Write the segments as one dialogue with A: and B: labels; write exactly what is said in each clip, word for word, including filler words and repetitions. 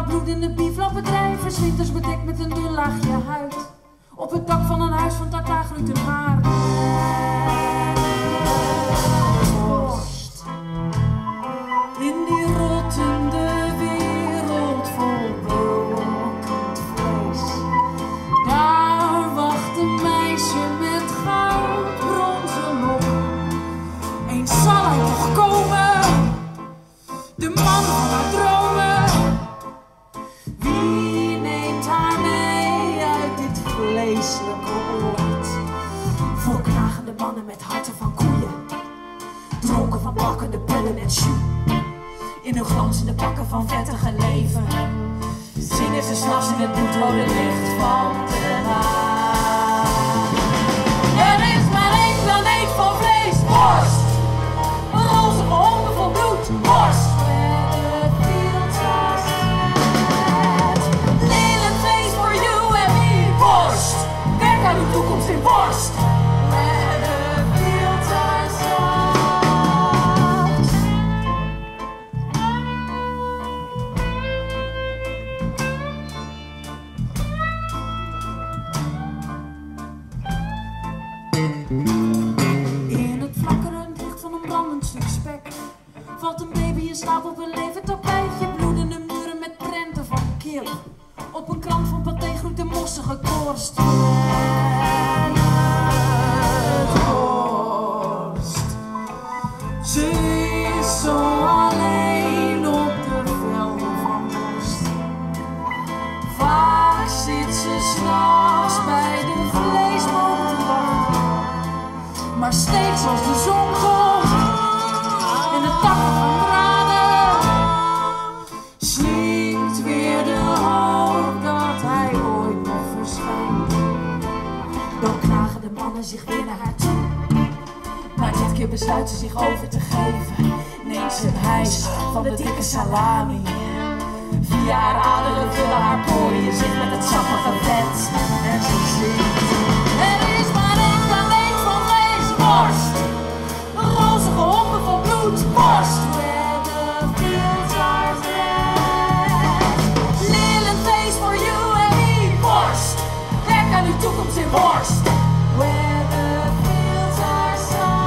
A: haar bloedende bieflapbedrijven, 's winters bedekt met een dun laagje huid. Op het dak van een huis van tartaar groeit een haar. Borst. In die rottende wereld vol brokkend vlees, daar wacht een meisje met goudbronzen lokken. Eens zal hij toch komen, de man van haar dromen. Wie neemt haar mee uit dit vleeselijke oord? Voor knagende mannen met harten van koeien, dronken van bakkende bullen en jus. In hun glanzende pakken van vettige leven zingen ze 's nachts in het bloedrode licht van de maan. Er is maar één planeet van vlees, borst. Een rozige honden vol bloed, borst. Lelijk feest voor you en me, borst. Werk aan uw toekomst in borst. In het flakkerend licht van een brandend stuk spek valt een baby in slaap op een levend tapijtje. Bloedende muren met prenten van kil. Op een krant van paté groeit een mossige korst. En het borst. Ze is zo alleen op de velden van borst. Vaak zit ze 's nachts bij de vleesboom te wachten. Maar steeds als de zon komt en de takken gaan braden, slinkt weer de hoop dat hij ooit nog verschijnt. Dan knagen de mannen zich weer naar haar toe, maar dit keer besluit ze zich over te geven. Neemt ze een hijs van de dikke salami. Via haar aderen vullen haar poriën zich met het sappige vet en ze zingt. Er is maar één planeet van vlees, borst. Een rozige honden van bloed, borst. Where the fields are red. Lelijk feest voor you en me, borst. Werk aan uw toekomst in borst. Where the fields are soft.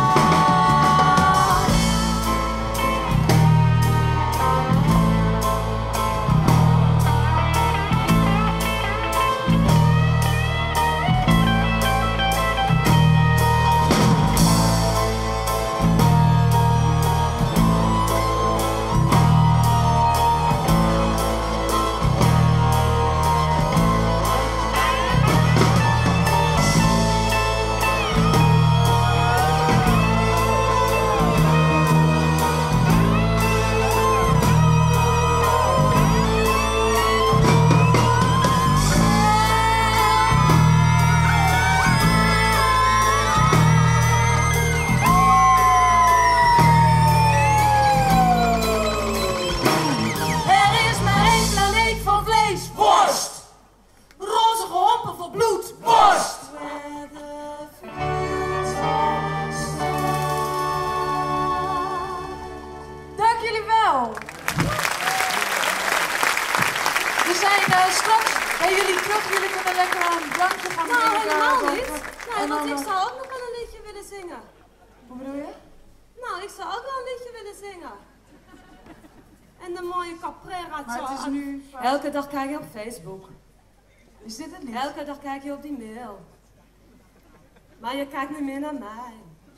B: Elke dag kijk je op Facebook.
A: Is dit het lied?
B: Elke dag kijk je op die mail. Maar je kijkt niet meer naar mij.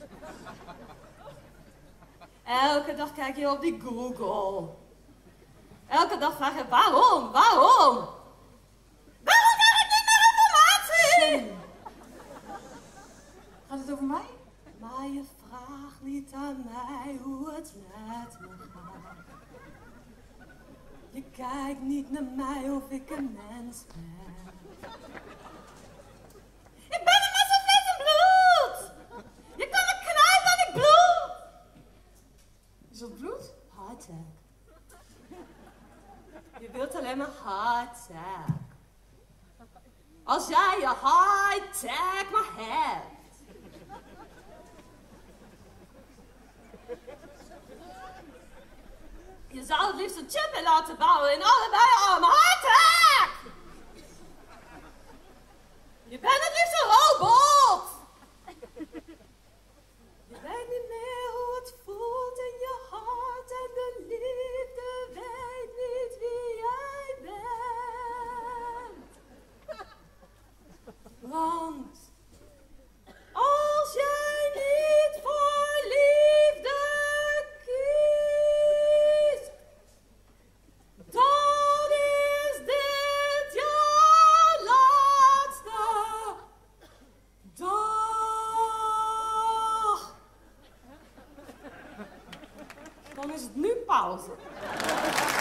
B: Elke dag kijk je op die Google. Elke dag vraag je waarom, waarom? Waarom krijg ik niet meer informatie?
A: Gaat het over mij?
B: Maar je vraagt niet aan mij hoe het met me gaat. Je kijkt niet naar mij of ik een mens ben. Ik ben een mens van vlees en bloed! Je kan me knijpen en ik bloed!
A: Is dat bloed?
B: Hardtack. Je wilt alleen maar hardtack. Als jij je hardtack maar hebt. Je zou het liefst een chip in laten bouwen in allebei armen. Hardhack! Je bent het liefst een robot! Je weet niet meer hoe het voelt in je hart en de liefde weet niet wie jij bent. Want als jij niet voor liefde kiest, dan is dit jouw laatste dag. Dan is het nu pauze.